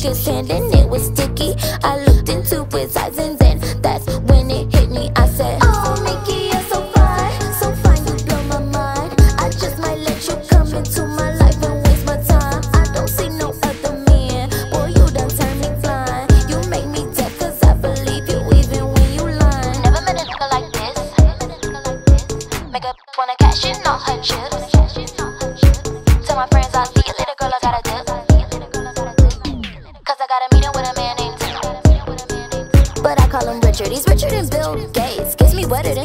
his hand and it was sticky. I looked into his eyes and then that's when it hit me. I said, oh, Mickey, you're so fine, you blow my mind. I just might let you come into my life and waste my time. I don't see no other man, boy, you done turned me blind. You make me deaf cause I believe you even when you lying. Never met a nigga like this. Make a wanna cash in all her chips.